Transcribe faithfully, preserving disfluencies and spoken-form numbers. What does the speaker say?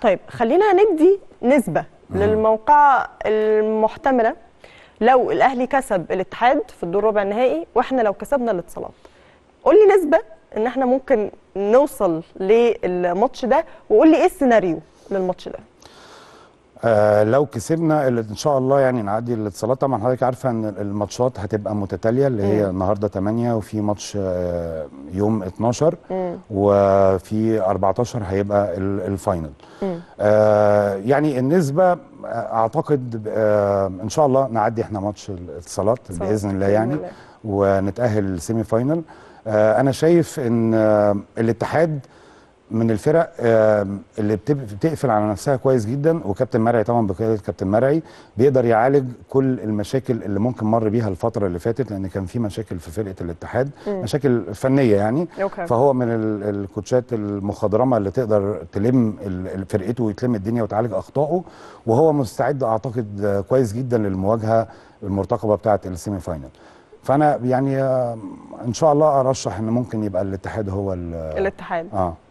طيب خلينا ندي نسبه مم. للموقعه المحتمله لو الاهلي كسب الاتحاد في الدور ربع النهائي واحنا لو كسبنا الاتصالات. قول لي نسبه ان احنا ممكن نوصل للماتش ده، وقول لي ايه السيناريو للماتش ده. آه لو كسبنا ان شاء الله يعني نعدي الاتصالات. طبعا حضرتك عارفه ان الماتشات هتبقى متتاليه، اللي هي النهارده ثمانية وفي ماتش آه يوم اتناشر مم. وفي اربعتاشر هيبقى الفاينل. آه يعني النسبه اعتقد آه ان شاء الله نعدي احنا ماتش الاتصالات باذن الله يعني الله. ونتاهل سيمي فاينل. آه انا شايف ان آه الاتحاد من الفرق اللي بتقفل على نفسها كويس جدا، وكابتن مرعي طبعا بقياده كابتن مرعي بيقدر يعالج كل المشاكل اللي ممكن مر بيها الفتره اللي فاتت، لان كان في مشاكل في فرقه الاتحاد م. مشاكل فنيه يعني أوكي. فهو من الكوتشات المخضرمه اللي تقدر تلم فرقته ويتلم الدنيا وتعالج اخطائه، وهو مستعد اعتقد كويس جدا للمواجهه المرتقبه بتاعه السيمي فاينل. فانا يعني ان شاء الله ارشح ان ممكن يبقى الاتحاد هو الاتحاد اه